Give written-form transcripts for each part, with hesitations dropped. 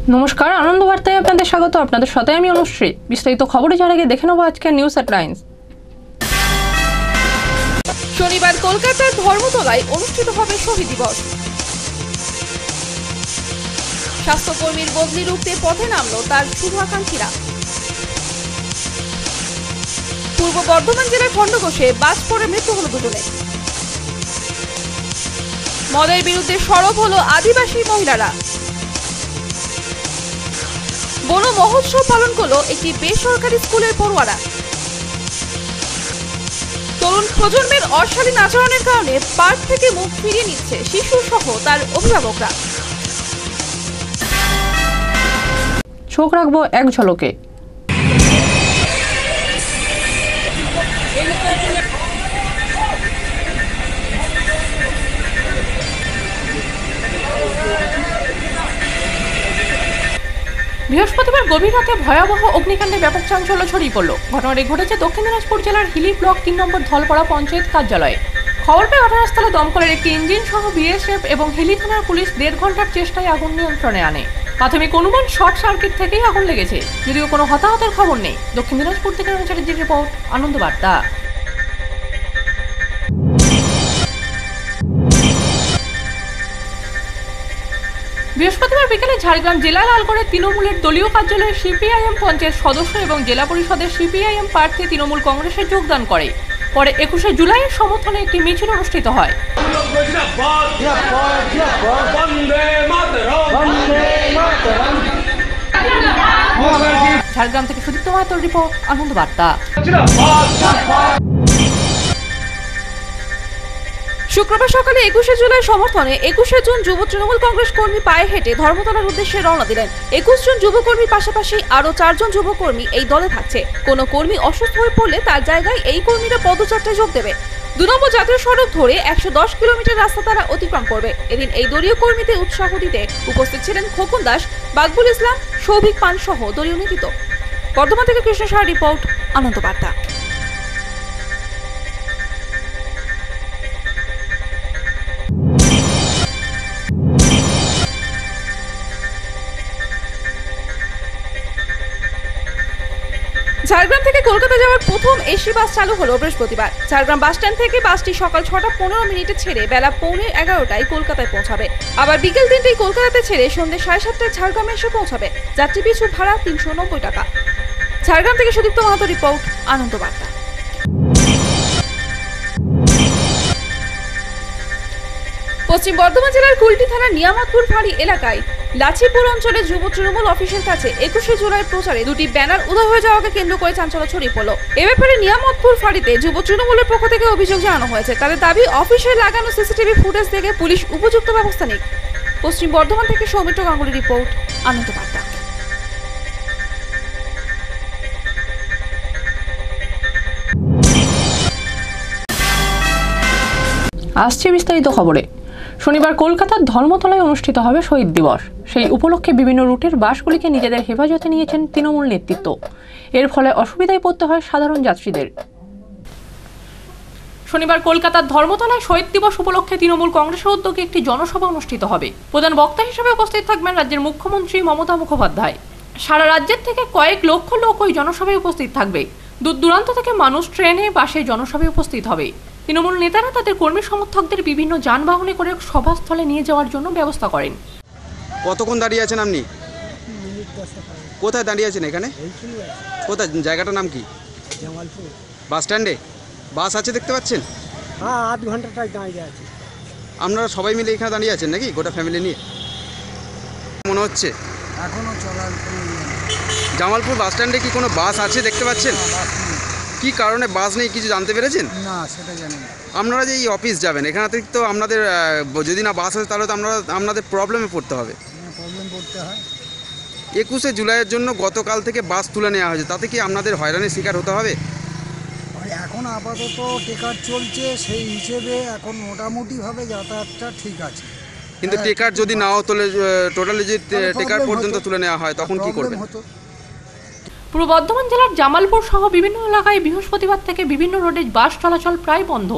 নমস্কার, আনন্দ বার্তায় আপনাদের স্বাগত। আপনাদের সাথে আমি অনুশ্রী। বিস্তারিত খবরে যাওয়ার আগে দেখে নেব আজকের নিউজ হেডলাইন্স। শনিবার কলকাতার ধর্মতলায় অনুষ্ঠিত হবে শহীদ দিবস। স্বাস্থ্যকর্মীর বদলি রুখতে পথে নামলো তার শুভাকাঙ্ক্ষীরা। পূর্ব বর্ধমান জেলার খণ্ডঘোষে বাজ পড়ে মৃত্যু হল দুজনের। মদের বিরুদ্ধে সরব হলো আদিবাসী মহিলারা। বন মহোৎসব পালন করলো একটি বেসরকারি স্কুলের পড়ুয়ারা। তরুণ প্রজন্মের অশালীন আচরণের কারণে পার্ক থেকে মুখ ফিরিয়ে নিচ্ছে শিশু সহ তার অভিভাবকরা। চোখ রাখবো এক ঝলকে। বৃহস্পতিবার গভীর রাতে ভয়াবহ অগ্নিকাণ্ডে ব্যাপক চাঞ্চল্য ছড়িয়ে পড়ল। ঘটনাটি ঘটেছে দক্ষিণ দিনাজপুর জেলার হিলি ব্লক ৩ নম্বর ধলপাড়া পঞ্চায়েত কার্যালয়ে। খবর পেয়ে ঘটনাস্থলে দমকলের একটি ইঞ্জিন সহ বিএসএফ এবং হিলি থানার পুলিশ ১.৫ ঘন্টার চেষ্টায় আগুন নিয়ন্ত্রণে আনে। প্রাথমিক অনুমান শর্ট সার্কিট থেকেই আগুন লেগেছে, যদিও কোনো হতাহতের খবর নেই। দক্ষিণ দিনাজপুর থেকে চ্যাটার্জির রিপোর্ট, আনন্দ বার্তা। বৃহস্পতিবার বিকেলে ঝাড়গ্রাম জেলা লালগড়ের তৃণমূলের দলীয় কার্যালয়ে সিপিআইএম পঞ্চায়েত সদস্য এবং জেলা পরিষদের সিপিআইএম প্রার্থী তৃণমূল কংগ্রেসে যোগদান করে। পরে ২১শে জুলাইয়ের সমর্থনে একটি মিছিল অনুষ্ঠিত হয়। ঝাড়গ্রাম থেকে সুদীপ্ত মাহাতোর রিপোর্ট, আনন্দ বার্তা। শুক্রবার সকালে ২১শে জুলাই সমর্থনে ২১শে জুন যুব তৃণমূল কংগ্রেস কর্মী পায়ে হেঁটে ধর্মতলার উদ্দেশ্যে রওনা দিলেন। ২১ জন যুবকর্মীর পাশাপাশি আরো ৪ জন যুবকর্মী এই দলে থাকছে। কোনো কর্মী অসুস্থ হয়ে পড়লে তার জায়গায় এই কর্মীরা পদযাত্রায় যোগ দেবে। ২ নম্বর জাতীয় সড়ক ধরে ১১০ কিলোমিটার রাস্তা তারা অতিক্রম করবে। এদিন এই দলীয় কর্মীদের উৎসাহ দিতে উপস্থিত ছিলেন খোকন দাস, বাকবুল ইসলাম, সৌভিক পান সহ দলীয় নেতৃত্ব। বর্ধমান থেকে কৃষ্ণ সাহা রিপোর্ট, আনন্দ বার্তা। ঝাড়গ্রাম থেকে কলকাতা যাওয়ার প্রথম এসি বাস চালু হলো বৃহস্পতিবার। ঝাড়গ্রাম বাস স্ট্যান্ড থেকে বাসটি সকাল ৬টা ১৫ ছেড়ে বেলা ১:১৫টায় কলকাতায় পৌঁছাবে। আবার বিকেল ৩টায় কলকাতাতে ছেড়ে সন্ধ্যে ৭:৩০টায় ঝাড়গ্রামে এসে পৌঁছাবে। যাত্রী পিছু ভাড়া ৩৯০ টাকা। ঝাড়গ্রাম থেকে সুদীপ্ত মাহাতো রিপোর্ট, আনন্দ বার্তা। পশ্চিম বর্ধমান জেলার কুলটি থানার নিয়ামতপুর ফাঁড়ি এলাকায় লাচিপুর অঞ্চলে যুব তৃণমূল অফিসের কাছে ২১শে জুলাই প্রচারে দুটি ব্যানার উধাও হয়ে যাওয়াকে কেন্দ্র করে চাঞ্চল্য ছড়িয়ে পড়ল। এ ব্যাপারে নিয়ামতপুর ফাঁড়িতে যুব তৃণমূলের পক্ষ থেকে অভিযোগ জানানো হয়েছে। তাদের দাবি, অফিসে লাগানো সিসিটিভি ফুটেজ থেকে পুলিশ উপযুক্ত ব্যবস্থা নিক। পশ্চিম বর্ধমান থেকে সৌমিত্র গাঙ্গুলি রিপোর্ট, আনন্দ বার্তা। আসছে বিস্তারিত খবরে। শনিবার কলকাতার ধর্মতলায় অনুষ্ঠিত হবে শহীদ দিবস। সেই উপলক্ষে বিভিন্ন রুটের বাসগুলিকে নিজেদের হেফাজতে নিয়েছেন তৃণমূল নেতৃত্ব। এর ফলে অসুবিধায় পড়তে হয় সাধারণ যাত্রীদের। শনিবার কলকাতার ধর্মতলায় শহীদ দিবস উপলক্ষে তৃণমূল কংগ্রেসের উদ্যোগে একটি জনসভা অনুষ্ঠিত হবে। প্রধান বক্তা হিসেবে উপস্থিত থাকবেন রাজ্যের মুখ্যমন্ত্রী মমতা মুখোপাধ্যায়। সারা রাজ্যের থেকে কয়েক লক্ষ লোক ওই জনসভায় উপস্থিত থাকবে। দূর দূরান্ত থেকে মানুষ ট্রেনে, বাসে জনসভায় উপস্থিত হবে। তৃণমূল নেতারা তাদের কর্মী সমর্থকদের বিভিন্ন যানবাহনে করে সভাস্থলে নিয়ে যাওয়ার জন্য ব্যবস্থা করেন। কতক্ষণ দাঁড়িয়ে আছেন আপনি? কোথায় দাঁড়িয়ে আছেন? এখানে কোথায়? জায়গাটার নাম কি? জামালপুর বাস স্ট্যান্ডে বাস আছে দেখতে পাচ্ছেন? হ্যাঁ, আধ ঘন্টাটাই দাঁড়িয়ে আছে। আপনারা সবাই মিলে এখানে দাঁড়িয়ে আছেন নাকি, গোটা ফ্যামিলি নিয়ে? মনে হচ্ছে এখনো চলার কোনো ইয়ে নেই। জামালপুর বাস স্ট্যান্ডে কি কোনো বাস আছে দেখতে পাচ্ছেন? কি কারণে বাস নেই কিছু জানতে পেরেছেন? না, সেটা জানি না। আপনারা যে এই অফিস যাবেন, এখানে থেকে তো আপনাদের যদি না বাস আছে তাহলে তো আপনাদের প্রবলেমে পড়তে হবে। প্রবলেম পড়তে হয়। ২১শে জুলাইয়ের জন্য গতকাল থেকে বাস তুলে নেওয়া হয়েছে, তাতে কি আপনাদের হয়রানির শিকার হতে হবে? এখন আপাতত টেকার চলছে, সেই হিসেবে এখন মোটামুটিভাবে যাতায়াতটা ঠিক আছে। কিন্তু টেকার যদি নাও তোলে, টোটালি যদি টেকার পর্যন্ত তুলে নেওয়া হয় তখন কি করবেন? পূর্ব বর্ধমান জেলার জামালপুর সহ বিভিন্ন এলাকায় বৃহস্পতিবার থেকে বিভিন্ন রোডে বাস চলাচল প্রায় বন্ধ।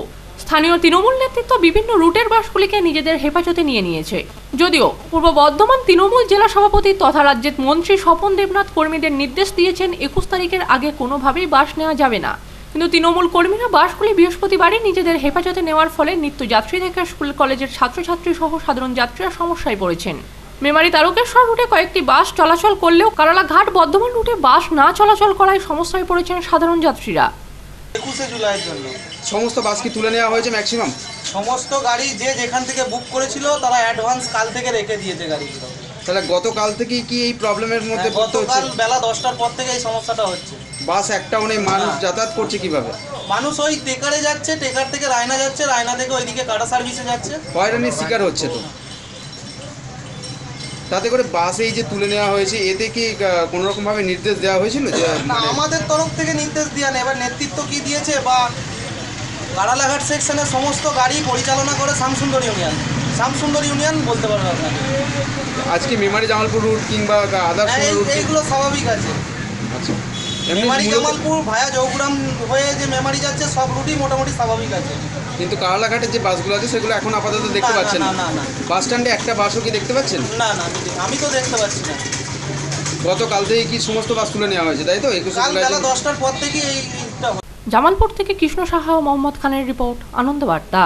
স্থানীয় তৃণমূল নেতৃত্ব বিভিন্ন রুটের বাসগুলিকে নিজেদের হেফাজতে নিয়ে নিয়েছে। যদিও পূর্ব বর্ধমান তৃণমূল জেলা সভাপতি তথা রাজ্যের মন্ত্রী স্বপন দেবনাথ কর্মীদের নির্দেশ দিয়েছেন 21 তারিখের আগে কোনোভাবেই বাস নেওয়া যাবে না, কিন্তু তৃণমূল কর্মীরা বাসগুলি বৃহস্পতিবারই নিজেদের হেফাজতে নেওয়ার ফলে নিত্যযাত্রী থেকে স্কুল কলেজের ছাত্রছাত্রী সহ সাধারণ যাত্রীরা সমস্যায় পড়েছেন। মেমারি তারকেশ্বর রুটে কয়েকটি বাস চলাচল করলেও কারালাঘাট বর্ধমান রুটে বাস না চলাচল করায় সমস্যায় পড়েছেন সাধারণ যাত্রীরা। 21শে জুলাইয়ের জন্য সমস্ত বাস কি তুলে নেওয়া হয়েছে ম্যাক্সিমাম? সমস্ত গাড়ি যে যেখান থেকে বুক করেছিল তারা অ্যাডভান্স কাল থেকে রেখে দিয়েছে গাড়িগুলো। তাহলে গতকাল থেকেই কি এই প্রবলেমের মধ্যে পড়তে হচ্ছে? গতকাল বেলা 10টার পর থেকে এই সমস্যাটা হচ্ছে। বাস একটাও নেই, মানুষ যাতায়াত করছে কিভাবে? মানুষ ওই টেকারে যাচ্ছে, টেকার থেকে রায়না যাচ্ছে, রায়না থেকে ওইদিকে কাটা সার্ভিসে যাচ্ছে। হয়রানির শিকার হচ্ছে তো। তাতে করে বাস এই যে তুলে নেওয়া হয়েছে, এতে কি কোনো রকমভাবে নির্দেশ দেওয়া হয়েছিল যে না, আমাদের তরফ থেকে নির্দেশ দেওয়া নেই। এবার নেতৃত্ব কি দিয়েছে বা কারালাঘাট সেকশনের সমস্ত গাড়ি পরিচালনা করে শ্যামসুন্দর ইউনিয়ন। শ্যামসুন্দর ইউনিয়ন বলতে পারবে আপনাকে। আজকে মেমারি জামালপুর রুট কিংবা আদার্স রুট এইগুলো স্বাভাবিক আছে। আচ্ছা, মেমারি জামালপুর ভায়া জৌগ্রাম হয়ে যে মেমারি যাচ্ছে সব রুটই মোটামুটি স্বাভাবিক আছে। কিন্তু কারালাঘাটের যে বাসগুলো আছে সেগুলো এখন আপাতত দেখতে পাচ্ছেন না। না। বাস স্ট্যান্ডে একটা বাসও কি দেখতে পাচ্ছেন? না, আমি তো দেখতে পাচ্ছি না। গতকাল থেকে কি সমস্ত বাস তুলে নেওয়া হয়েছে, তাই তো? 21শে কাল জুলাই বেলা 10টার পর থেকে এইটা। জামালপুর থেকে কৃষ্ণ সাহা ও মোহাম্মদ খানের রিপোর্ট, আনন্দবার্তা।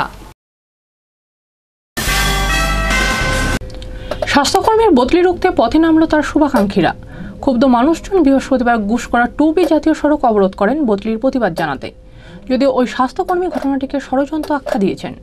স্বাস্থ্যকর্মীর বদলি রুখতে পথে নামল তার শুভাকাঙ্ক্ষীরা। ক্ষুব্ধ মানুষজন বৃহস্পতিবার গুসকরা 2B জাতীয় সড়ক অবরোধ করেন বদলির প্রতিবাদ জানাতে, যদিও ওই স্বাস্থ্যকর্মী ঘটনাটিকে ষড়যন্ত্র আখ্যা দিয়েছেন।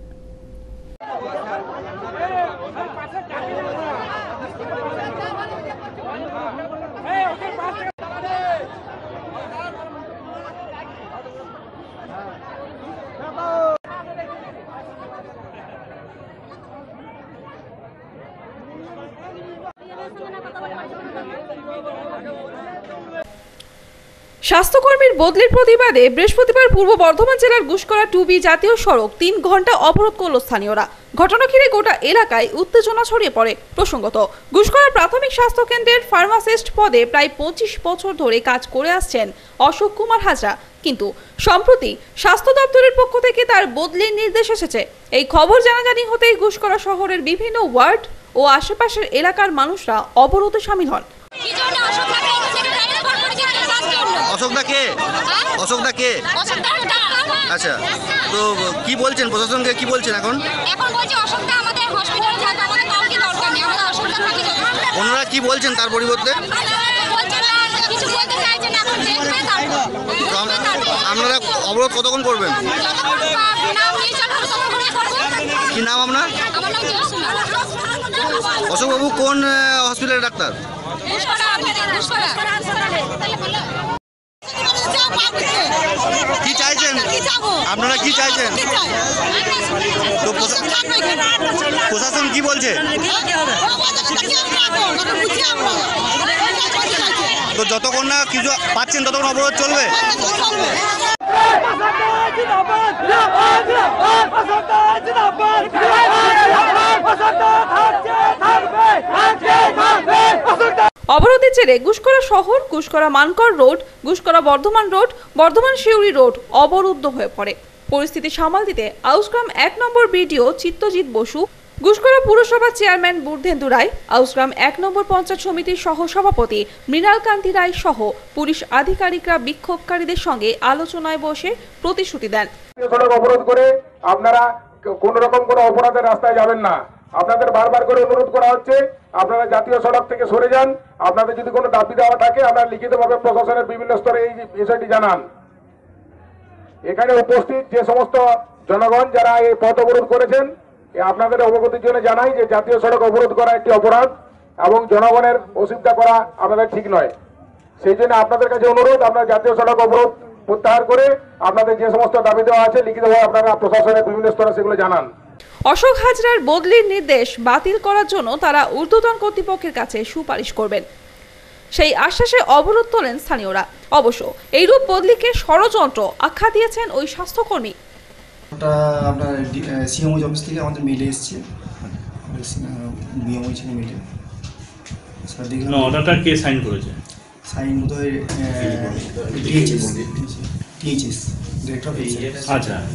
স্বাস্থ্যকর্মীর বদলির প্রতিবাদে বৃহস্পতিবার পূর্ব বর্ধমান জেলার গুসকরা 2B জাতীয় সড়ক 3 ঘন্টা অবরোধ করল স্থানীয়রা। ঘটনা ঘিরে গোটা এলাকায় উত্তেজনা ছড়িয়ে পড়ে। প্রসঙ্গত, গুসকরা প্রাথমিক স্বাস্থ্য কেন্দ্রের ফার্মাসিস্ট পদে প্রায় 25 বছর ধরে কাজ করে আসছেন অশোক কুমার হাজরা, কিন্তু সম্প্রতি স্বাস্থ্য দপ্তরের পক্ষ থেকে তার বদলির নির্দেশ এসেছে। এই খবর জানাজানি হতেই গুসকরা শহরের বিভিন্ন ওয়ার্ড ও আশেপাশের এলাকার মানুষরা অবরোধে শামিল হন। অশোকদা কে? আচ্ছা, তো কি বলছেন প্রশাসনকে, কি বলছেন এখন? বলছে অশোকদা আমাদের হসপিটালে থাকে, আমাদের কাউকে দরকার নেই, আমাদের অশোকদা থাকে। ওনারা কি বলছেন তার পরিবর্তে? বলছে না, কিছু বলতে চাইছে না, এখন দেখবে তারপর। আপনারা অবরোধ কতক্ষণ করবেন? কি নাম আপনার? আমার নাম জয়সুমা। অশোকবাবু কোন হসপিটালের ডাক্তার? কি চাইছেন আপনারা, কি চাইছেন? তো প্রশাসন কি বলছে? তো যতক্ষণ না কিছু পাচ্ছেন ততক্ষণ অবরোধ চলবে। অবরোধের জেরে গুসকরা শহর, Guskara Mankar road, Guskara Bardhaman road, Bardhaman Suri road অবরুদ্ধ হয়ে পড়ে। পরিস্থিতি সামাল দিতে আউসগ্রাম 1 নম্বর বিডিও চিত্তজিৎ বসু, গুসকরা পুরসভার চেয়ারম্যান বুর্ধেন্দু রায়, আউসগ্রাম 1 নম্বর পঞ্চায়েত সমিতির সহ সভাপতি মৃণাল কান্তি রায় সহ পুলিশ আধিকারিকরা বিক্ষোভকারীদের সঙ্গে আলোচনায় বসে প্রতিশ্রুতি দেন। সড়ক অবরোধ করে আপনারা কোন রকম কোনো অপরাধের রাস্তায় যাবেন না। আপনাদের বারবার করে অনুরোধ করা হচ্ছে, আপনারা জাতীয় সড়ক থেকে সরে যান। আপনাদের যদি কোনো দাবি দেওয়া থাকে আপনারা লিখিতভাবে প্রশাসনের বিভিন্ন স্তরে এই বিষয়টি জানান। এখানে উপস্থিত যে সমস্ত জনগণ যারা এই পথ অবরোধ করেছেন, আপনাদের অবগতির জন্য জানাই যে জাতীয় সড়ক অবরোধ করা একটি অপরাধ এবং জনগণের অসুবিধা করা আমাদের ঠিক নয়। সেই জন্য আপনাদের কাছে অনুরোধ, আপনারা জাতীয় সড়ক অবরোধ প্রত্যাহার করে আপনাদের যে সমস্ত দাবি দেওয়া আছে লিখিতভাবে আপনারা প্রশাসনের বিভিন্ন স্তরে সেগুলো জানান। অশোক হাজরার বদলির নির্দেশ বাতিল করার জন্য তারা ঊর্ধ্বতন কর্তৃপক্ষের কাছে সুপারিশ করবেন, সেই আশ্বাসে অবরোধ তোলেন স্থানীয়রা। অবশ্য এইরূপ বদলিকে ষড়যন্ত্র আখ্যা দিয়েছেন ওই স্বাস্থ্যকর্মী। ওটা আপনার সিএমওই অফিস থেকে আমাদের মেলে এসছে, বিএমওই ছিল মেলে। স্যার দেখলাম অর্ডারটা কে সাইন করেছে? সাইন বোধহয় টিএইচএস ডিরেক্টর অফ এইচএস। আচ্ছা,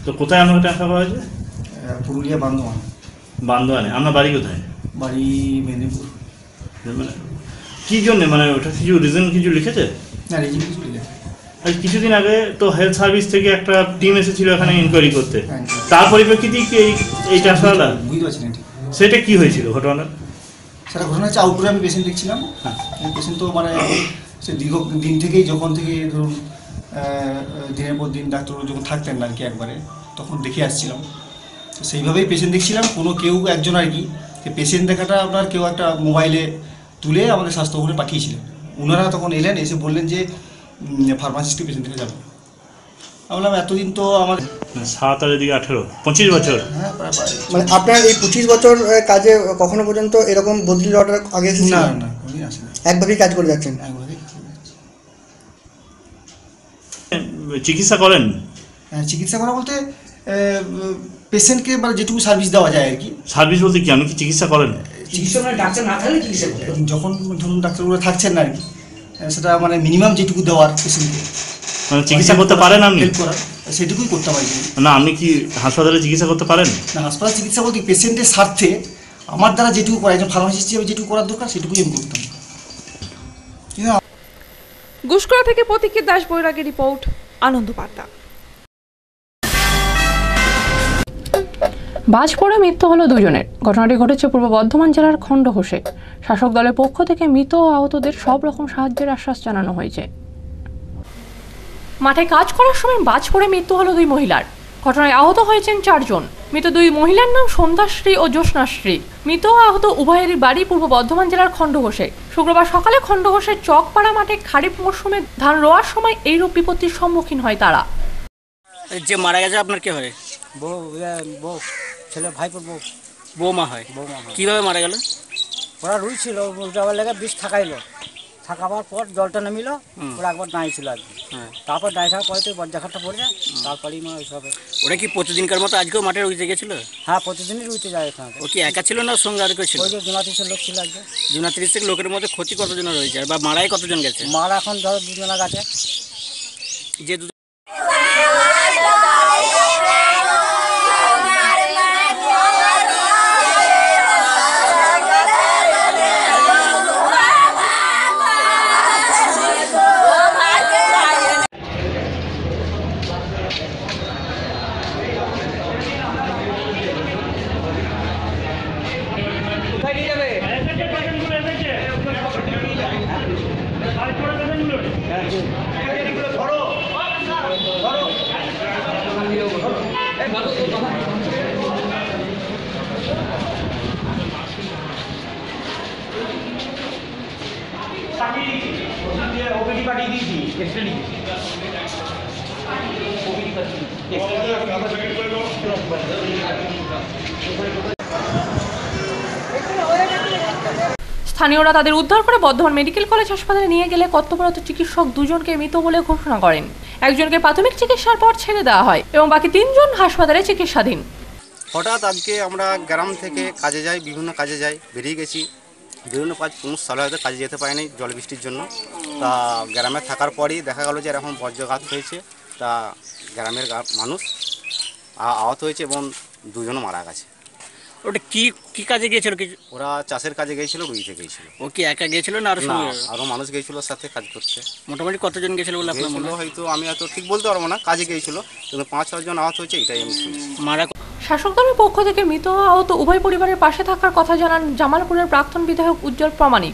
তো কোথায় আপনাকে ট্রান্সফার করা হয়েছে? পুরুলিয়া বান্দোয়ান। বান্দোয়ানে। আপনার বাড়ি কোথায়? বাড়ি মেদিনীপুর। মানে কী জন্যে, মানে ওটা কিছু রিজন কিছু লিখেছে? না, রিজিন কিছু লিখেছে। কিছুদিন আগে তো হেলথ সার্ভিস থেকে একটা টিম এসেছিল এখানে ইনকোয়ারি করতে, হ্যাঁ। তার পরিপ্রেক্ষিতে কি এই ট্রান্সফারটা? বুঝতে পারছি না ঠিক সেটা কি হয়েছিল ঘটনা? সেটা ঘটনা হচ্ছে আউটডোরে আমি পেশেন্ট দেখছিলাম। পেশেন্ট তো মানে সে দীর্ঘ দিন থেকেই, যখন থেকে ধরুন দিনের পর দিন ডাক্তার যখন থাকতেন না আর কি একবারে, তখন দেখে আসছিলাম। তো সেইভাবেই পেশেন্ট দেখছিলাম। কোনো কেউ একজন আর কি পেশেন্ট দেখাটা আপনার কেউ একটা মোবাইলে তুলে আমাদের স্বাস্থ্যভবনে পাঠিয়েছিলেন। ওনারা তখন এলেন, এসে বললেন যে ফার্মাসিস্টকে পেশেন্ট দেখে যাবেন। আমি বললাম এতদিন তো আমার 7 আর এদিকে 18, 25 বছর। হ্যাঁ, প্রায় মানে আপনার এই 25 বছর কাজে কখনো পর্যন্ত এরকম বদলি অর্ডার আগে এসেছিল? না না, কোনোদিন আসেনি। একভাবেই কাজ করে যাচ্ছেন? একবারে চিকিৎসা করেন? চিকিৎসা করা বলতে পেশেন্টকে মানে যেটুকু সার্ভিস দেওয়া যায় আর কি। সার্ভিস বলতে কি, আপনি কি চিকিৎসা করেন? চিকিৎসা মানে ডাক্তার না থাকলে চিকিৎসা করতে, যখন ধরুন ডাক্তারগুলো থাকছেন না আর কি, সেটা মানে মিনিমাম যেটুকু দেওয়ার পেশেন্টকে, মানে চিকিৎসা করতে পারেন আপনি? হেল্প করার, সেটুকুই করতে পারি। না, আপনি কি হাসপাতালে চিকিৎসা করতে পারেন? না, হাসপাতাল চিকিৎসা বলতে পেশেন্টের স্বার্থে আমার দ্বারা যেটুকু করা, একজন ফার্মাসিস্ট হিসেবে যেটুকু করার দরকার সেটুকুই আমি করতাম। গুসকরা থেকে প্রতীকের দাস বৈরাগের রিপোর্ট, আনন্দ বার্তা। বাজ পড়ে মৃত্যু হলো দুজনের। ঘটনাটি ঘটেছে পূর্ব বর্ধমান জেলার খণ্ডঘোষে। শাসক দলের পক্ষ থেকে মৃত ও আহতদের সব রকম সাহায্যের আশ্বাস জানানো হয়েছে। মাঠে কাজ করার সময় বাজ পড়ে মৃত্যু হলো 2 মহিলার। ঘটনায় আহত হয়েছেন 4 জন। মৃত 2 মহিলার নাম সন্ধ্যাশ্রী ও জ্যোৎস্নাশ্রী। মৃত ও আহত উভয়েরই বাড়ি পূর্ব বর্ধমান জেলার খণ্ডঘোষে। শুক্রবার সকালে খণ্ডঘোষের চকপাড়া মাঠে খারিফ মরশুমে ধান রোয়ার সময় এইরূপ বিপত্তির সম্মুখীন হয় তারা। যে মারা গেছে আপনার কে হয়? বউ ছেলে, ভাইপোর বউ। বৌমা হয়? বৌমা হয়। কিভাবে মারা গেল? ওরা রুই ছিল, যাওয়ার লেগে বিষ থাকাইলো, থাকাবার পর জলটা নামিল, ওরা একবার দাঁড়িয়ে ছিল আর কি। তারপর দাঁড়িয়ে থাকার পরে তো বজ্রাঘাতটা পড়ে যায়, তারপরেই মা ওইসব। ওরা কি প্রতিদিনকার মতো আজকেও মাঠে রুইতে গেছিল? হ্যাঁ, প্রতিদিনই রুইতে যায় এখানে। ও কি একা ছিল না সঙ্গে আর কেউ ছিল? ওই যে 2-3 লোক ছিল আজকে। 2-30 লোকের মধ্যে ক্ষতি কতজন রয়েছে বা মারাই কতজন গেছে? মারা এখন ধরো 2 জনা গেছে। যে স্থানীয়রা তাদের উদ্ধার করে বর্ধমান মেডিকেল কলেজ হাসপাতালে নিয়ে গেলে কর্তব্যরত চিকিৎসক 2 জনকে মৃত বলে ঘোষণা করেন। একজনকে প্রাথমিক চিকিৎসার পর ছেড়ে দেওয়া হয় এবং বাকি 3 জন হাসপাতালে চিকিৎসাধীন। হঠাৎ আজকে আমরা গ্রাম থেকে কাজে যাই, বিভিন্ন কাজে যাই, বেরিয়ে গেছি, বিভিন্ন কাজ কোনো সালে হয়তো কাজে যেতে পারিনি জল বৃষ্টির জন্য। তা গ্রামে থাকার পরই দেখা গেল যে এরকম বজ্রঘাত হয়েছে। তা গ্রামের মানুষ আহত হয়েছে এবং 2 জন মারা গেছে। ওটা কি কাজে গিয়েছিল? ওরা চাষের কাজে গিয়েছিল, রুইতে গিয়েছিল। ও কি একা গিয়েছিল না আরো মানুষ গিয়েছিল সাথে কাজ করতে? মোটামুটি কতজন গিয়েছিল বলে আপনার মনে হয়? হয়তো আমি হয়তো ঠিক বলতে পারবো না, কাজে গিয়েছিল, কিন্তু 5-6 জন আহত হয়েছে, এটাই আমি শুনেছি। শাসক দলের পক্ষ থেকে মৃত ও আহত উভয় পরিবারের পাশে থাকার কথা জানান জামালপুরের প্রাক্তন বিধায়ক উজ্জ্বল প্রামাণিক।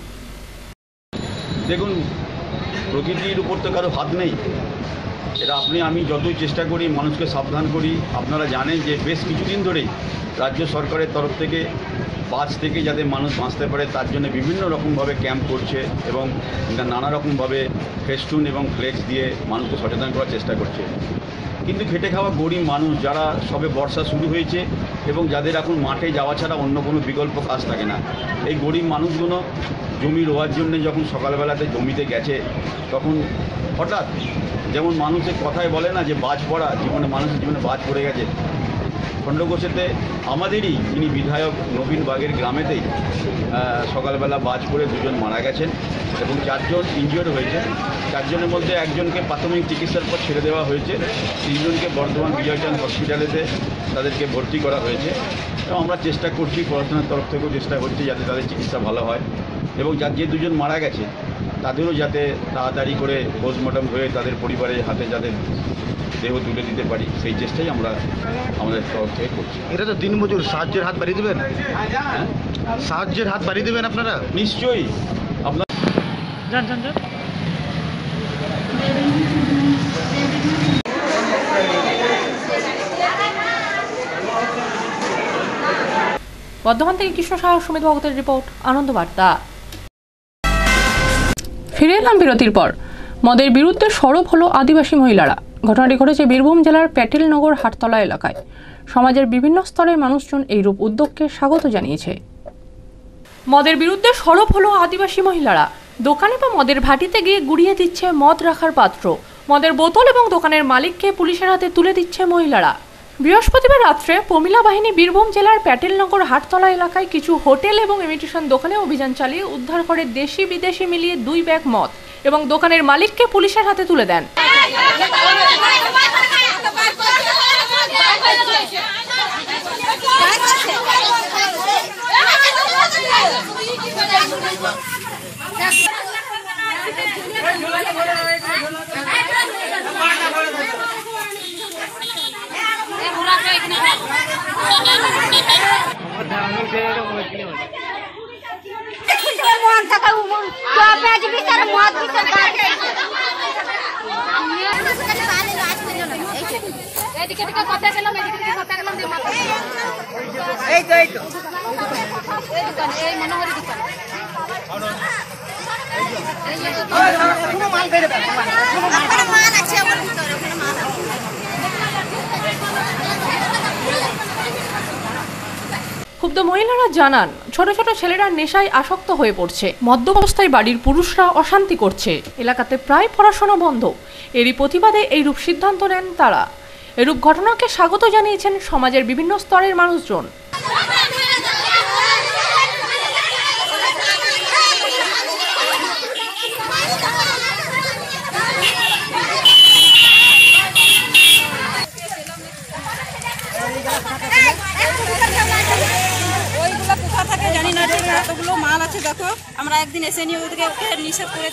দেখুন, প্রকৃতির উপর তো কারো হাত নেই। এটা আমি যতই চেষ্টা করি মানুষকে সাবধান করি, আপনারা জানেন যে বেশ কিছুদিন ধরেই রাজ্য সরকারের তরফ থেকে বাজ থেকে যাতে মানুষ বাঁচতে পারে তার জন্য বিভিন্ন রকমভাবে ক্যাম্প করছে এবং নানা রকমভাবে ফেস্টুন এবং ফ্লেক্স দিয়ে মানুষকে সচেতন করার চেষ্টা করছে। কিন্তু খেটে খাওয়া গরিব মানুষ যারা সবে বর্ষা শুরু হয়েছে এবং যাদের এখন মাঠে যাওয়া ছাড়া অন্য কোনো বিকল্প কাজ থাকে না, এই গরিব মানুষগুলো জমি রোয়ার জন্য যখন সকালবেলাতে জমিতে গেছে তখন হঠাৎ, যেমন মানুষের কথায় বলে না যে বাজ পড়া, মানুষের জীবনে বাজ পড়ে গেছে, খণ্ডঘোষেতে আমাদেরই যিনি বিধায়ক নবীন বাগের গ্রামেতেই সকালবেলা বাজ পড়ে 2 জন মারা গেছেন এবং 4 জন ইনজিওর্ড হয়েছে। 4 জনের মধ্যে একজনকে প্রাথমিক চিকিৎসার পর ছেড়ে দেওয়া হয়েছে, 3 জনকে বর্ধমান বিজয়চাঁদ হসপিটালেতে তাদেরকে ভর্তি করা হয়েছে এবং আমরা চেষ্টা করছি, পড়াশোনার তরফ থেকেও চেষ্টা হচ্ছে যাতে তাদের চিকিৎসা ভালো হয় এবং যে 2 জন মারা গেছে তাদেরও যাতে তাড়াতাড়ি করে পোস্টমর্টম হয়ে তাদের পরিবারের হাতে যাদের দেহ তুলে দিতে পারি সেই চেষ্টাই আমরা আমাদের তরফ থেকে করছি। এটা তো দিনমজুর, সাহায্যের হাত বাড়িয়ে দেবেন? হ্যাঁ, সাহায্যের হাত বাড়িয়ে দেবেন আপনারা? নিশ্চয়ই। আপনার বর্ধমান থেকে কৃষ্ণ সাহা, সুমিত ভগতের রিপোর্ট, আনন্দ বার্তা। ফিরে এলাম বিরতির পর। মদের বিরুদ্ধে সরব হলো আদিবাসী মহিলারা। ঘটনাটি ঘটেছে বীরভূম জেলার প্যাটেলনগর হাটতলা এলাকায়। সমাজের বিভিন্ন স্তরের মানুষজন এইরূপ উদ্যোগকে স্বাগত জানিয়েছে। মদের বিরুদ্ধে সরব হলো আদিবাসী মহিলারা। দোকানে বা মদের ভাটিতে গিয়ে গুড়িয়ে দিচ্ছে মদ রাখার পাত্র, মদের বোতল এবং দোকানের মালিককে পুলিশের হাতে তুলে দিচ্ছে মহিলারা। বৃহস্পতিবার রাত্রে প্রমিলা বাহিনী বীরভূম জেলার প্যাটেলনগর হাটতলা এলাকায় কিছু হোটেল এবং ইমিটেশন দোকানে অভিযান চালিয়ে উদ্ধার করে দেশি বিদেশি মিলিয়ে 2 ব্যাগ মদ এবং দোকানের মালিককে পুলিশের হাতে তুলে দেন। ক্ষুব্ধ মহিলারা জানান, ছোট ছোট ছেলেরা নেশায় আসক্ত হয়ে পড়ছে, মদ্যপ অবস্থায় বাড়ির পুরুষরা অশান্তি করছে, এলাকাতে প্রায় পড়াশোনা বন্ধ। এরই প্রতিবাদে এইরূপ সিদ্ধান্ত নেন তারা। এরূপ ঘটনাকে স্বাগত জানিয়েছেন সমাজের বিভিন্ন স্তরের মানুষজন। জানি না, এতগুলো মাল আছে দেখো, আমরা একদিন এসে নিয়ে ওদেরকে নিষেধ করে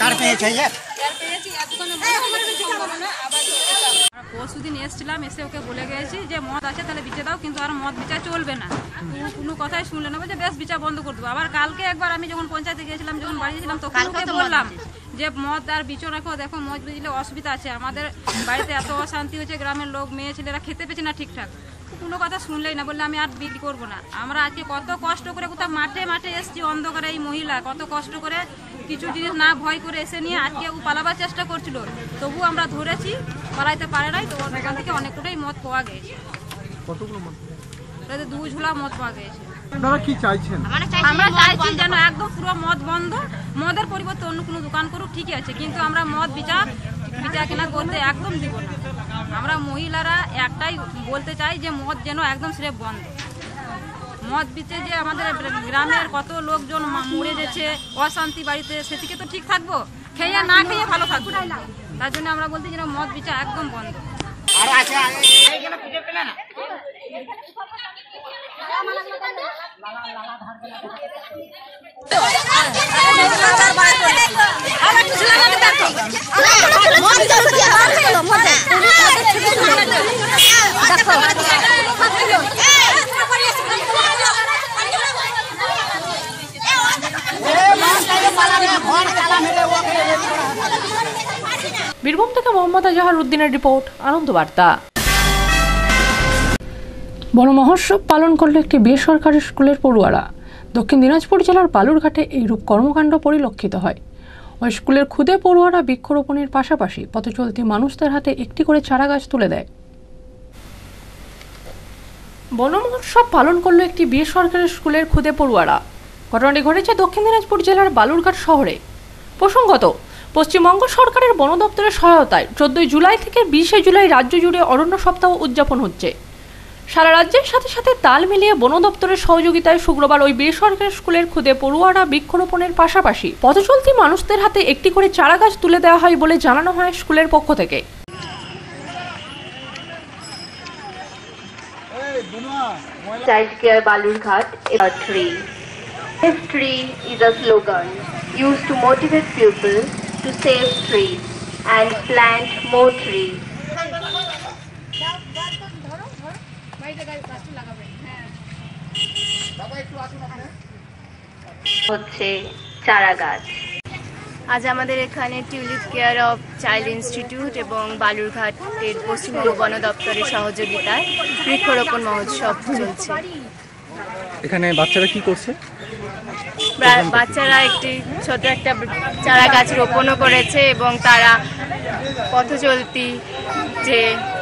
পরশুদিন এসেছিলাম, এসে ওকে বলে গেছি যে মদ আছে তাহলে বিচে দাও, কিন্তু আর মদ বিচার চলবে না। কোনো কথাই শুনলে না, বলছে বেশ বিচার বন্ধ করে দেবো। আবার কালকে একবার আমি যখন পঞ্চায়েতে গিয়েছিলাম, যখন বাড়ি গেছিলাম, তখন ওকে বললাম যে মদ আর বিচো রাখো, দেখো মদ বুঝলে অসুবিধা আছে, আমাদের বাড়িতে এত অশান্তি হচ্ছে, গ্রামের লোক মেয়ে ছেলেরা খেতে পেছে না ঠিকঠাক। কোনো কথা শুনলেই না, বললে আমি আর বিক্রি করবো না। আমরা আজকে কত কষ্ট করে কোথাও মাঠে মাঠে এসেছি, অন্ধকারে এই মহিলা কত কষ্ট করে কিছু জিনিস না ভয় করে এসে নিয়ে আজকে ও পালাবার চেষ্টা করছিল, তবু আমরা ধরেছি, পালাইতে পারে নাই। তো ওখান থেকে অনেকটাই মদ পাওয়া গেছে, কতগুলো মদ? 2 ঝুলা মদ পাওয়া গেছে। আপনারা কি চাইছেন? আমরা চাইছি যেন একদম পুরো মদ বন্ধ, মদের পরিবর্তে অন্য কোনো দোকান করুক, ঠিকই আছে, কিন্তু আমরা মদ বিচার কেনা করতে একদম দিব না। আমরা মহিলারা একটাই বলতে চাই যে মদ যেন একদম স্রেফ বন্ধ। মদ বিচে যে আমাদের গ্রামের কত লোকজন মরে যাচ্ছে অশান্তি বাড়িতে, সেদিকে তো ঠিক থাকবো, খেয়ে না খেয়ে ভালো থাকবো। তার জন্য আমরা বলতে যেন মদ বিচার একদম বন্ধ। বীরভূম থেকে মোহাম্মদ আজহার উদ্দিনের রিপোর্ট, আনন্দ বার্তা। বড় মহোৎসব পালন করল একটি বেসরকারি স্কুলের পড়ুয়ারা। দক্ষিণ দিনাজপুর জেলার বালুরঘাটে এইরূপ কর্মকাণ্ড পরিলক্ষিত হয়। ওই স্কুলের ক্ষুদে পড়ুয়ারা বৃক্ষরোপণের পাশাপাশি পথে চলতি মানুষদের হাতে একটি করে চারা গাছ তুলে দেয়। বন মহোৎসব পালন করল একটি বেসরকারি স্কুলের ক্ষুদে পড়ুয়ারা। ঘটনাটি ঘটেছে দক্ষিণ দিনাজপুর জেলার বালুরঘাট শহরে। প্রসঙ্গত, পশ্চিমবঙ্গ সরকারের বন দপ্তরের সহায়তায় 14 জুলাই থেকে 20 জুলাই রাজ্য জুড়ে অরণ্য সপ্তাহ উদযাপন হচ্ছে। সারা রাজ্যের সাথে সাথে তাল মিলিয়ে বন দপ্তরের সহযোগিতায় শুক্রবার ওই বেসরকারি স্কুলের খুদে পড়ুয়ারা বৃক্ষরোপণের পাশাপাশি পথচলতি মানুষদের হাতে একটি করে চারা গাছ তুলে দেওয়া হয় বলে জানানো হয় স্কুলের পক্ষ থেকে। Childcare Balurghat is a tree. This tree is a slogan used to motivate pupils to save trees and plant more trees. হচ্ছে চারা গাছ। আজ আমাদের এখানে tulip care of child institute এবং বালুরঘাটের পশ্চিমবঙ্গ বন দপ্তরের সহযোগিতায় বৃক্ষরোপণ মহোৎসব চলছে। এখানে বাচ্চারা কি করছে? বাচ্চারা একটি ছোট একটা চারা গাছ রোপণও করেছে এবং তারা পথচলতি যে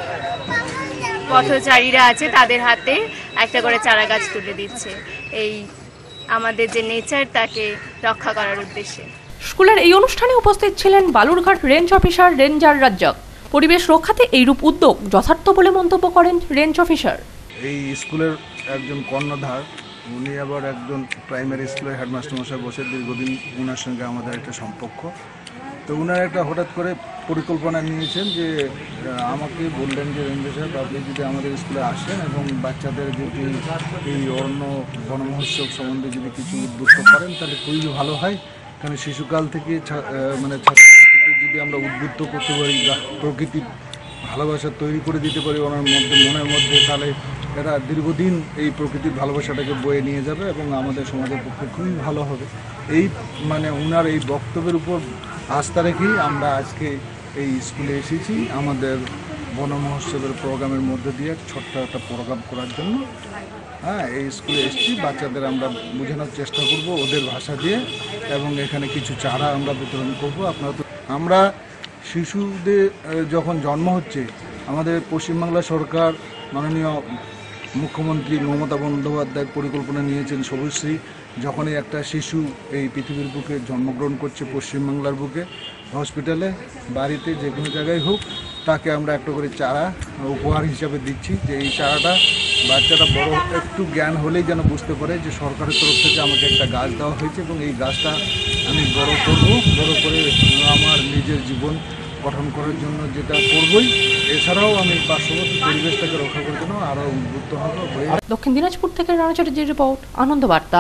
পথচারীরা আছে তাদের হাতে একটা করে চারা গাছ তুলে দিচ্ছে, এই আমাদের যে নেচার তাকে রক্ষা করার উদ্দেশ্যে। স্কুলের এই অনুষ্ঠানে উপস্থিত ছিলেন Balurghat range officer ranger Razzak. পরিবেশ রক্ষাতে এইরূপ উদ্যোগ যথার্থ বলে মন্তব্য করেন রেঞ্জ অফিসার। এই স্কুলের একজন কর্ণধার, উনি আবার একজন প্রাইমারি স্কুলের হেডমাস্টার মশাই বসে দীর্ঘদিন ওনার সঙ্গে আমাদের একটা সম্পর্ক। তো ওনার একটা হঠাৎ করে পরিকল্পনা নিয়েছেন যে আমাকে বললেন যে রেঞ্জার সাহেব আপনি যদি আমাদের স্কুলে আসেন এবং বাচ্চাদের যদি এই অরণ্য বন মহোৎসব সম্বন্ধে যদি কিছু উদ্বুদ্ধ করেন তাহলে খুবই ভালো হয়। কারণ শিশুকাল থেকে মানে ছাত্রছাত্রীদের যদি আমরা উদ্বুদ্ধ করতে পারি, প্রকৃতির ভালোবাসা তৈরি করে দিতে পারি ওনার মধ্যে মনের মধ্যে, তাহলে এরা দীর্ঘদিন এই প্রকৃতির ভালোবাসাটাকে বয়ে নিয়ে যাবে এবং আমাদের সমাজের পক্ষে খুবই ভালো হবে। এই মানে ওনার এই বক্তব্যের উপর আস্থা রেখেই আমরা আজকে এই স্কুলে এসেছি আমাদের বন মহোৎসবের প্রোগ্রামের মধ্যে দিয়ে ছোট্ট একটা প্রোগ্রাম করার জন্য। হ্যাঁ, এই স্কুলে এসেছি, বাচ্চাদের আমরা বোঝানোর চেষ্টা করব ওদের ভাষা দিয়ে এবং এখানে কিছু চারা আমরা বিতরণ করব। আমরা শিশুদের যখন জন্ম হচ্ছে, আমাদের পশ্চিমবাংলা সরকার মাননীয় মুখ্যমন্ত্রী মমতা বন্দ্যোপাধ্যায় পরিকল্পনা নিয়েছেন সবুজশ্রী। যখনই একটা শিশু এই পৃথিবীর বুকে জন্মগ্রহণ করছে, পশ্চিমবাংলার বুকে হসপিটালে, বাড়িতে, যে কোনো জায়গায় হোক, তাকে আমরা একটা করে চারা উপহার হিসাবে দিচ্ছি। যে এই চারাটা বাচ্চাটা বড় একটু জ্ঞান হলেই যেন বুঝতে পারে যে সরকারের তরফ থেকে আমাকে একটা গাছ দেওয়া হয়েছে এবং এই গাছটা আমি বড় করব, বড় করে আমার নিজের জীবন গঠন করার জন্য যেটা করবই, এছাড়াও আমি পার্শ্ববর্তী পরিবেশটাকে রক্ষা করার জন্য আরও উদ্বুদ্ধ হব। দক্ষিণ দিনাজপুর থেকে রানা চ্যাটার্জির রিপোর্ট, আনন্দ বার্তা।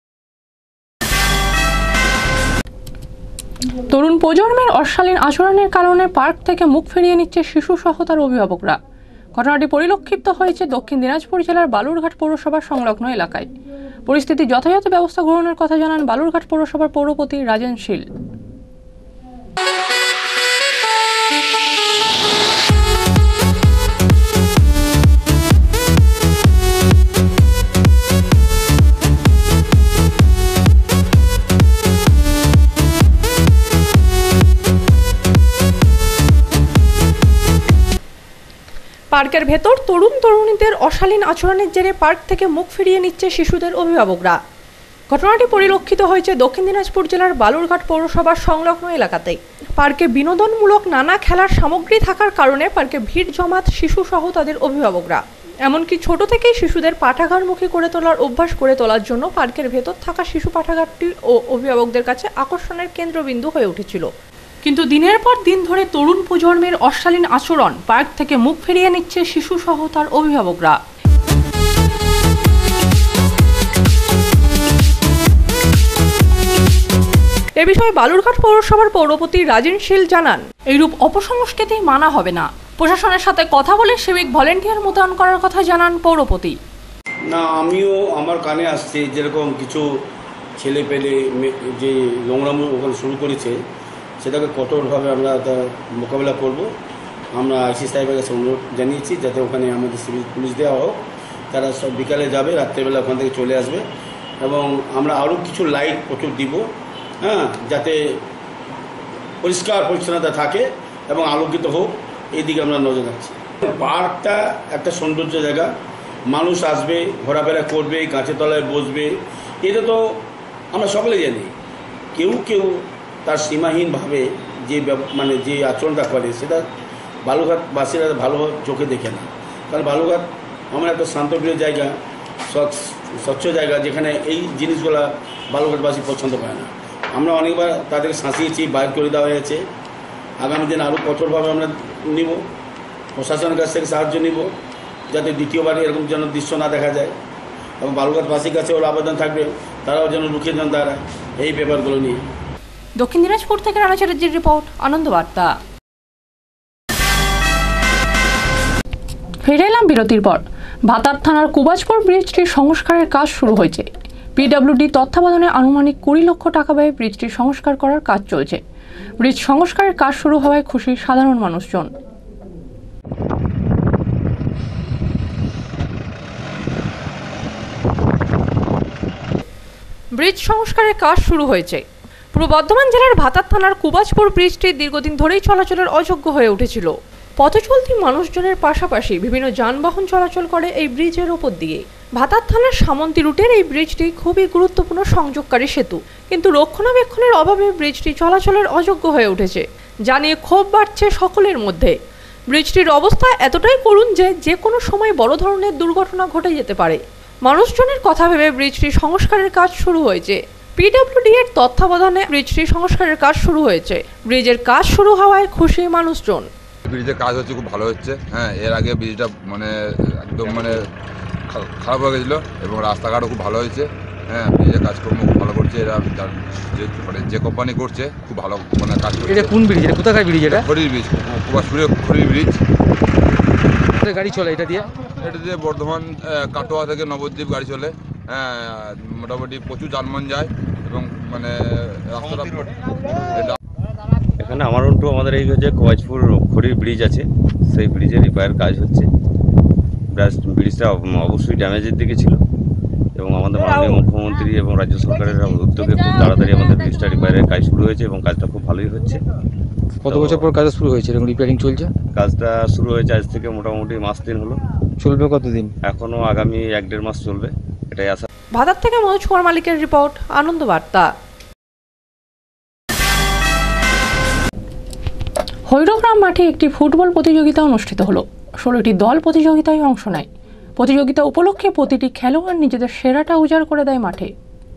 তরুণ প্রজন্মের অশালীন আচরণের কারণে পার্ক থেকে মুখ ফিরিয়ে নিচ্ছে শিশু সহ তার অভিভাবকরা। ঘটনাটি পরিলক্ষিত হয়েছে দক্ষিণ দিনাজপুর জেলার বালুরঘাট পৌরসভার সংলগ্ন এলাকায়। পরিস্থিতি যথাযথ ব্যবস্থা গ্রহণের কথা জানান বালুরঘাট পৌরসভার পৌরপতি রাজেন শীল। পার্কের ভেতর তরুণ তরুণীদের অশালীন আচরণের জেরে পার্ক থেকে মুখ ফিরিয়ে নিচ্ছে শিশুদের অভিভাবকরা। ঘটনাটি পরিলক্ষিত হয়েছে দক্ষিণ দিনাজপুর জেলার বালুরঘাট পৌরসভার সংলগ্ন এলাকাতে। পার্কে বিনোদনমূলক নানা খেলার সামগ্রী থাকার কারণে পার্কে ভিড় জমাত শিশু সহ তাদের অভিভাবকরা। এমনকি ছোট থেকেই শিশুদের পাঠাগারমুখী করে তোলার অভ্যাস করে তোলার জন্য পার্কের ভেতর থাকা শিশু পাঠাগারটি ও অভিভাবকদের কাছে আকর্ষণের কেন্দ্রবিন্দু হয়ে উঠেছিল। কিন্তু দিনের পর দিন ধরে তরুণ প্রজন্মের অশালীন আচরণ পার্ক থেকে মুখ ফিরিয়ে নিচ্ছে শিশু সহ তার অভিভাবকরা। এ বিষয়ে বালুরঘাট পৌরসভার পৌরপতি রাজেন শীল জানান, এইরূপ অপসংস্কৃতি মানা হবে না। প্রশাসনের সাথে কথা বলে সিভিক ভলেন্টিয়ার মোতায়েন করার কথা জানান পৌরপতি। না, আমিও আমার কানে আসছে যেরকম কিছু ছেলে পেলে যে নোংরামো ওখানে শুরু করেছে, সেটাকে কঠোরভাবে আমরা মোকাবিলা করব। আমরা আইসি সাহেবের কাছে অনুরোধ জানিয়েছি যাতে ওখানে আমাদের সিভিল পুলিশ দেওয়া হোক, তারা সব বিকালে যাবে, রাত্রেবেলা ওখান থেকে চলে আসবে এবং আমরা আরও কিছু লাইট প্রচুর দিব, হ্যাঁ, যাতে পরিষ্কার পরিচ্ছন্নতা থাকে এবং আলোকিত হোক, এই দিকে আমরা নজর রাখছি। পার্কটা একটা সৌন্দর্য জায়গা, মানুষ আসবে, ঘোরাফেরা করবে, গাছের তলায় বসবে, এটা তো আমরা সকলে জানি। কেউ কেউ তার সীমাহীনভাবে যে আচরণটা করে সেটা বালুঘাটবাসীরা ভালো চোখে দেখে না। কারণ বালুঘাট আমরা একটা শান্তপ্রিয় জায়গা, স্বচ্ছ জায়গা, যেখানে এই জিনিসগুলো বালুরঘাটবাসী পছন্দ করে না। আমরা অনেকবার তাদের শাসিয়েছি, বাইর করে দেওয়া হয়েছে। আগামী দিন আরও কঠোরভাবে আমরা নিব, প্রশাসনের কাছ থেকে সাহায্য নিব, যাতে দ্বিতীয়বার এরকম যেন দৃশ্য না দেখা যায়। এবং বালুরঘাটবাসীর কাছে ওর আবেদন থাকবে, তারাও যেন রুখে যান দাঁড়ায় এই ব্যাপারগুলো নিয়ে। দক্ষিণ দিনাজপুর থেকে রানা চ্যাটার্জির রিপোর্ট, আনন্দ বার্তা। ফিরে এলাম বিরতির পর। ভাতার থানার কুবাজপুর ব্রিজটির সংস্কারের কাজ শুরু হয়েছে। পিডব্লিউডি তত্ত্বাবধানে আনুমানিক 20 লক্ষ টাকা ব্যয়ে ব্রিজটি সংস্কার করার কাজ চলছে। ব্রিজ সংস্কারের কাজ শুরু হওয়ায় খুশি সাধারণ মানুষজন। ব্রিজ সংস্কারের কাজ শুরু হয়েছে। পূর্ব বর্ধমান জেলার ভাতার থানার কুবাজপুর ব্রিজটি দীর্ঘদিন ধরেই চলাচলের অযোগ্য হয়ে উঠেছিল। পথচলতি মানুষজনের পাশাপাশি বিভিন্ন যানবাহন চলাচল করে এই ব্রিজের ওপর দিয়ে। ভাতার থানার সামন্তী রুটের এই ব্রিজটি খুবই গুরুত্বপূর্ণ সংযোগকারী সেতু, কিন্তু রক্ষণাবেক্ষণের অভাবে ব্রিজটি চলাচলের অযোগ্য হয়ে উঠেছে, যা নিয়ে ক্ষোভ বাড়ছে সকলের মধ্যে। ব্রিজটির অবস্থা এতটাই করুণ যে যে কোনো সময় বড় ধরনের দুর্ঘটনা ঘটে যেতে পারে। মানুষজনের কথা ভেবে ব্রিজটি সংস্কারের কাজ শুরু হয়েছে। পিডব্লিউডি এর তত্ত্বাবধানে ব্রিজটি সংস্কারের কাজ শুরু হয়েছে। ব্রিজের কাজ শুরু হওয়ায় খুশি মানুষজন। ব্রিজের কাজ হচ্ছে, খুব ভালো হচ্ছে। হ্যাঁ, এর আগে ব্রিজটা একদম খারাপ হয়ে গেছিলো এবং রাস্তাঘাটও খুব ভালো হয়েছে। হ্যাঁ, ব্রিজের কাজকর্ম খুব ভালো করছে এরা, যে কোম্পানি করছে খুব ভালো কাজ করছে। এটা কোন ব্রিজ? এটা কোথাকার ব্রিজ? এটা খড়ির ব্রিজ, কুবাজপুরের খড়ির ব্রিজ। গাড়ি চলে এটা দিয়ে বর্ধমান কাটোয়া থেকে নবদ্বীপ গাড়ি চলে। হ্যাঁ, মোটামুটি প্রচুর যানবাহন যায় এবং রাস্তাটা এখানে আমাদের এই যে কুবাজপুর খড়ির ব্রিজ আছে, সেই ব্রিজের রিপেয়ার কাজ হচ্ছে। ব্রিজটা অবশ্যই ড্যামেজের দিকে ছিল এবং আমাদের মাননীয় মুখ্যমন্ত্রী এবং রাজ্য সরকারের উদ্যোগে খুব তাড়াতাড়ি আমাদের ব্রিজটা রিপেয়ারের কাজ শুরু হয়েছে এবং কাজটা খুব ভালোই হচ্ছে। কত বছর পর কাজটা শুরু হয়েছে এবং রিপেয়ারিং চলছে? কাজটা শুরু হয়েছে আজ থেকে মোটামুটি মাস দিন হলো। চলবে কতদিন? এখনো আগামী 1-1.5 মাস চলবে, এটাই আশা। ভাতার থেকে মনোজ কুমার মালিকের রিপোর্ট, আনন্দ বার্তা। হৈরগ্রাম মাঠে একটি ফুটবল প্রতিযোগিতা অনুষ্ঠিত হলো। 16টি দল প্রতিযোগিতায় অংশ নেয়। প্রতিযোগিতা উপলক্ষে প্রতিটি খেলোয়াড় নিজেদের সেরাটা উজাড় করে দেয় মাঠে।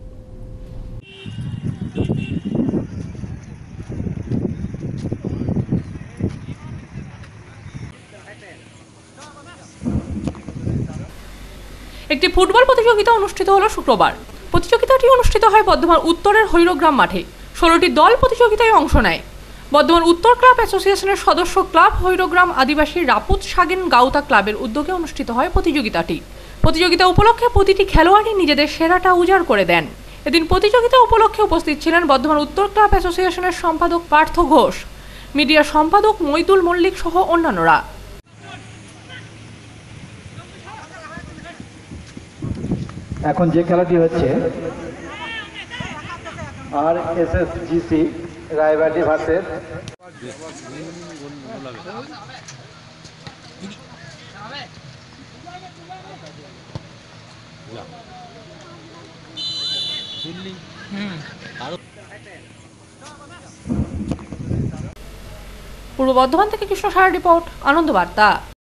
একটি ফুটবল প্রতিযোগিতা অনুষ্ঠিত হলো শুক্রবার। প্রতিযোগিতাটি অনুষ্ঠিত হয় বর্ধমান উত্তরের হৈরগ্রাম মাঠে। 16টি দল প্রতিযোগিতায় অংশ নেয়। বর্ধমান উত্তর ক্লাব অ্যাসোসিয়েশনের সদস্য ক্লাব হৈরগ্রাম আদিবাসী রাপুত সাগেন গাউতা ক্লাবের উদ্যোগে অনুষ্ঠিত হয় প্রতিযোগিতাটি। প্রতিযোগিতা উপলক্ষে প্রতিটি খেলোয়াড়ই নিজেদের সেরাটা উজাড় করে দেন। এদিন প্রতিযোগিতা উপলক্ষে উপস্থিত ছিলেন বর্ধমান উত্তর ক্লাব অ্যাসোসিয়েশনের সম্পাদক পার্থ ঘোষ, মিডিয়া সম্পাদক মইদুল মল্লিক সহ অন্যান্যরা। এখন যে খেলাটি হচ্ছে RSSGC রায়বাটি ভার্সেস পূর্ব বর্ধমান থেকে কৃষ্ণ সাহার রিপোর্ট, আনন্দ বার্তা।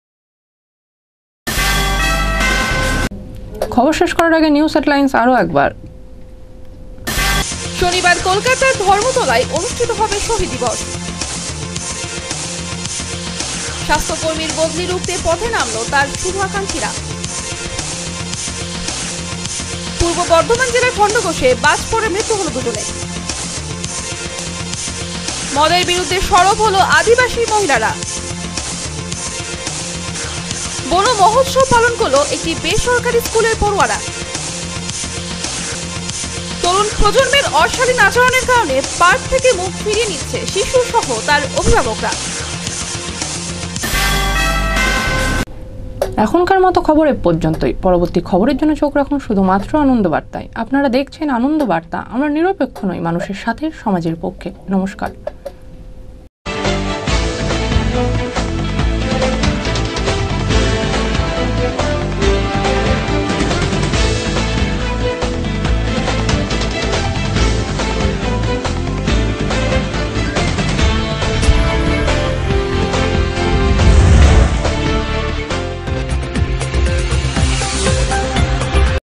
খবর শেষ করার আগে নিউজ হেডলাইন্স আরও একবার। শনিবার কলকাতার ধর্মতলায় অনুষ্ঠিত হবে শহীদ দিবস। স্বাস্থ্যকর্মীর বদলি রুখতে পথে নামলো তার শুভাকাঙ্ক্ষীরা। পূর্ব বর্ধমান জেলার খণ্ডঘোষে বাস পড়ে মৃত্যু হল দুজনের। মদের বিরুদ্ধে সরব হলো আদিবাসী মহিলারা। বন মহোৎসব পালন করলো একটি বেসরকারি স্কুলের পড়ুয়ারা। তরুণ প্রজন্মের অশালীন আচরণের কারণে পার্ক থেকে মুখ ফিরিয়ে নিচ্ছে শিশু সহ তার অভিভাবকরা। এখনকার মতো খবর এ পর্যন্তই। পরবর্তী খবরের জন্য চোখ রাখুন শুধুমাত্র আনন্দ বার্তায়। আপনারা দেখছেন আনন্দ বার্তা। আমরা নিরপেক্ষ নই, মানুষের সাথে, সমাজের পক্ষে। নমস্কার।